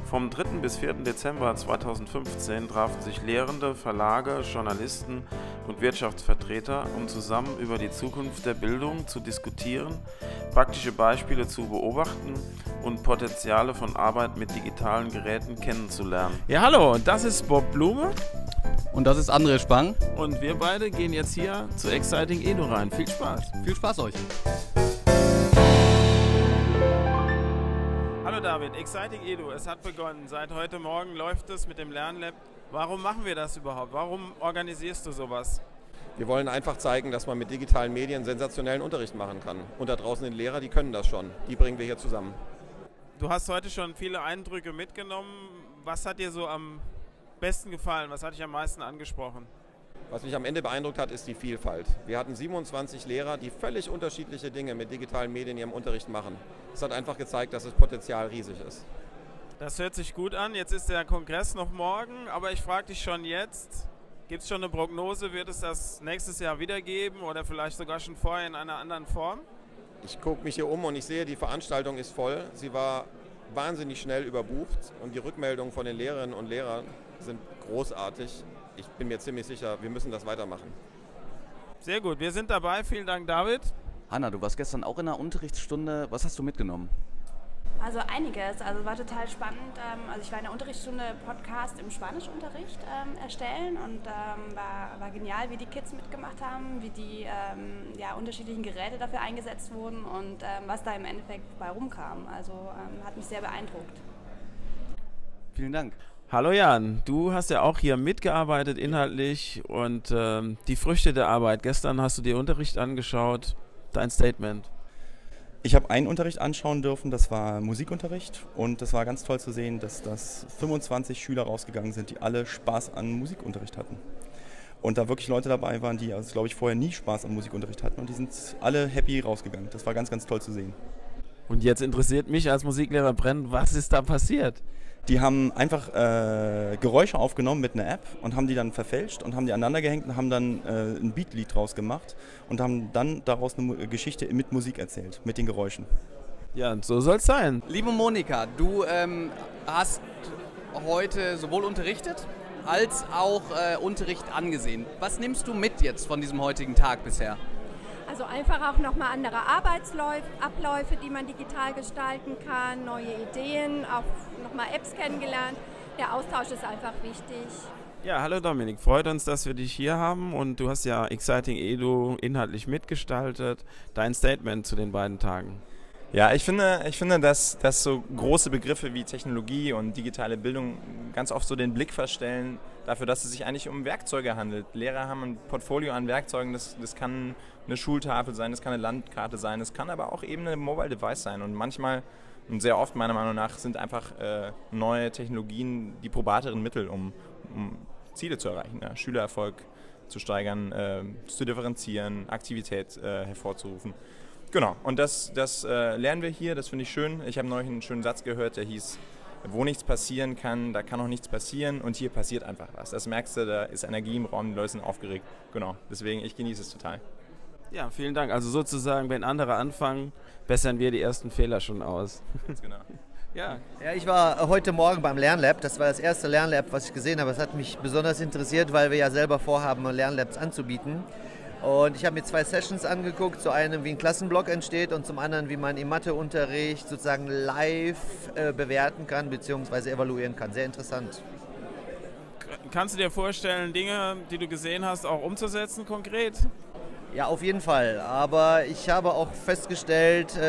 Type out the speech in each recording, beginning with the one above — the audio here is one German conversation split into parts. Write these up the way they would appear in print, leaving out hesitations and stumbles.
Vom 3. bis 4. Dezember 2015 trafen sich Lehrende, Verlage, Journalisten und Wirtschaftsvertreter, um zusammen über die Zukunft der Bildung zu diskutieren, praktische Beispiele zu beobachten und Potenziale von Arbeit mit digitalen Geräten kennenzulernen. Ja, hallo, das ist Bob Blume. Und das ist André Spang. Und wir beide gehen jetzt hier zu Exciting Edu rein. Viel Spaß. Viel Spaß euch. Hallo David, Exciting Edu, es hat begonnen. Seit heute Morgen läuft es mit dem Lernlab. Warum machen wir das überhaupt? Warum organisierst du sowas? Wir wollen einfach zeigen, dass man mit digitalen Medien sensationellen Unterricht machen kann. Und da draußen die Lehrer, die können das schon. Die bringen wir hier zusammen. Du hast heute schon viele Eindrücke mitgenommen. Was hat dir so am besten gefallen? Was hat dich am meisten angesprochen? Was mich am Ende beeindruckt hat, ist die Vielfalt. Wir hatten 27 Lehrer, die völlig unterschiedliche Dinge mit digitalen Medien in ihrem Unterricht machen. Das hat einfach gezeigt, dass das Potenzial riesig ist. Das hört sich gut an. Jetzt ist der Kongress noch morgen, aber ich frage dich schon jetzt, gibt es schon eine Prognose? Wird es das nächstes Jahr wieder geben oder vielleicht sogar schon vorher in einer anderen Form? Ich gucke mich hier um und ich sehe, die Veranstaltung ist voll. Sie war wahnsinnig schnell überbucht und die Rückmeldungen von den Lehrerinnen und Lehrern sind großartig. Ich bin mir ziemlich sicher, wir müssen das weitermachen. Sehr gut, wir sind dabei. Vielen Dank, David. Hanna, du warst gestern auch in einer Unterrichtsstunde. Was hast du mitgenommen? Also einiges, also war total spannend. Also ich war in der Unterrichtsstunde Podcast im Spanischunterricht erstellen und war genial, wie die Kids mitgemacht haben, wie die unterschiedlichen Geräte dafür eingesetzt wurden und was da im Endeffekt bei rumkam. Also hat mich sehr beeindruckt. Vielen Dank. Hallo Jan, du hast ja auch hier mitgearbeitet inhaltlich und die Früchte der Arbeit. Gestern hast du dir Unterricht angeschaut. Dein Statement. Ich habe einen Unterricht anschauen dürfen, das war Musikunterricht und das war ganz toll zu sehen, dass 25 Schüler rausgegangen sind, die alle Spaß an Musikunterricht hatten. Und da wirklich Leute dabei waren, die, also, glaube ich, vorher nie Spaß an Musikunterricht hatten und die sind alle happy rausgegangen. Das war ganz, ganz toll zu sehen. Und jetzt interessiert mich als Musiklehrer brennend, was ist da passiert? Die haben einfach Geräusche aufgenommen mit einer App und haben die dann verfälscht und haben die aneinander gehängt und haben dann ein Beatlied draus gemacht und haben dann daraus eine Geschichte mit Musik erzählt, mit den Geräuschen. Ja, und so soll es sein. Liebe Monika, du hast heute sowohl unterrichtet als auch Unterricht angesehen. Was nimmst du mit jetzt von diesem heutigen Tag bisher? Also einfach auch nochmal andere Arbeitsabläufe, die man digital gestalten kann, neue Ideen, auch nochmal Apps kennengelernt. Der Austausch ist einfach wichtig. Ja, hallo Dominik, freut uns, dass wir dich hier haben und du hast ja Exciting Edu inhaltlich mitgestaltet. Dein Statement zu den beiden Tagen. Ja, ich finde, dass so große Begriffe wie Technologie und digitale Bildung ganz oft so den Blick verstellen dafür, dass es sich eigentlich um Werkzeuge handelt. Lehrer haben ein Portfolio an Werkzeugen, das kann eine Schultafel sein, das kann eine Landkarte sein, das kann aber auch eben ein Mobile Device sein. Und manchmal und sehr oft meiner Meinung nach sind einfach neue Technologien die probateren Mittel, um Ziele zu erreichen, ja, Schülererfolg zu steigern, zu differenzieren, Aktivität hervorzurufen. Genau, und das lernen wir hier, das finde ich schön. Ich habe neulich einen schönen Satz gehört, der hieß, wo nichts passieren kann, da kann auch nichts passieren und hier passiert einfach was. Das merkst du, da ist Energie im Raum, die Leute sind aufgeregt. Genau, deswegen, ich genieße es total. Ja, vielen Dank. Also sozusagen, wenn andere anfangen, bessern wir die ersten Fehler schon aus. Ganz genau. Ja. Ja, ich war heute Morgen beim Lernlab. Das war das erste Lernlab, was ich gesehen habe. Das hat mich besonders interessiert, weil wir ja selber vorhaben, Lernlabs anzubieten. Und ich habe mir 2 Sessions angeguckt, zu einem, wie ein Klassenblock entsteht und zum anderen, wie man im Matheunterricht sozusagen live bewerten kann bzw. evaluieren kann. Sehr interessant. Kannst du dir vorstellen, Dinge, die du gesehen hast, auch umzusetzen konkret? Ja, auf jeden Fall. Aber ich habe auch festgestellt,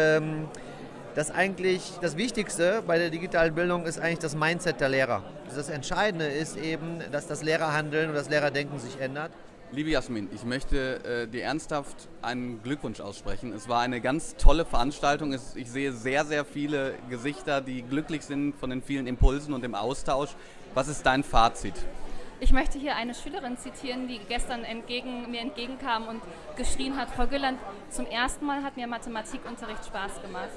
dass eigentlich das Wichtigste bei der digitalen Bildung ist eigentlich das Mindset der Lehrer. Das Entscheidende ist eben, dass das Lehrerhandeln und das Lehrerdenken sich ändert. Liebe Jasmin, ich möchte dir ernsthaft einen Glückwunsch aussprechen. Es war eine ganz tolle Veranstaltung. Ich sehe sehr, sehr viele Gesichter, die glücklich sind von den vielen Impulsen und dem Austausch. Was ist dein Fazit? Ich möchte hier eine Schülerin zitieren, die gestern mir entgegenkam und geschrien hat: Frau Gülland, zum ersten Mal hat mir Mathematikunterricht Spaß gemacht.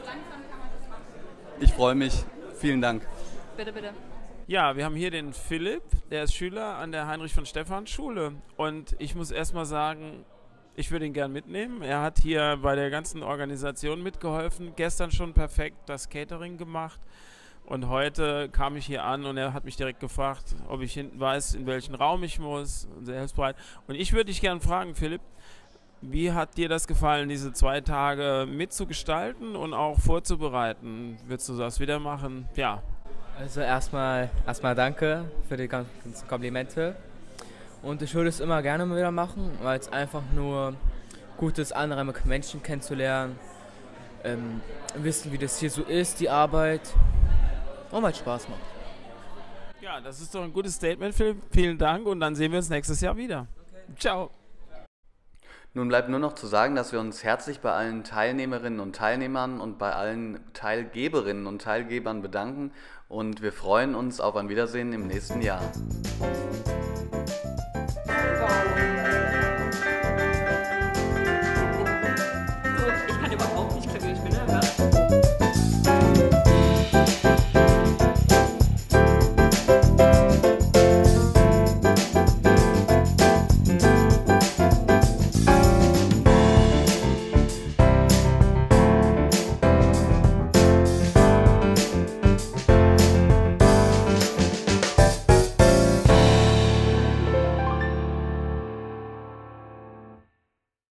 Ich freue mich. Vielen Dank. Bitte, bitte. Ja, wir haben hier den Philipp, der ist Schüler an der Heinrich-von-Stephan-Schule. Und ich muss erstmal sagen, ich würde ihn gern mitnehmen. Er hat hier bei der ganzen Organisation mitgeholfen, gestern schon perfekt das Catering gemacht. Und heute kam ich hier an und er hat mich direkt gefragt, ob ich hinten weiß, in welchen Raum ich muss. Und sehr hilfsbereit. Und ich würde dich gerne fragen, Philipp, wie hat dir das gefallen, diese 2 Tage mitzugestalten und auch vorzubereiten? Würdest du das wieder machen? Ja. Also erstmal danke für die ganzen Komplimente. Und ich würde es immer gerne mal wieder machen, weil es einfach nur gut ist, andere Menschen kennenzulernen, wissen, wie das hier so ist, die Arbeit, und weil es Spaß macht. Ja, das ist doch ein gutes Statement, Philipp. Vielen Dank und dann sehen wir uns nächstes Jahr wieder. Okay. Ciao. Nun bleibt nur noch zu sagen, dass wir uns herzlich bei allen Teilnehmerinnen und Teilnehmern und bei allen Teilgeberinnen und Teilgebern bedanken und wir freuen uns auf ein Wiedersehen im nächsten Jahr.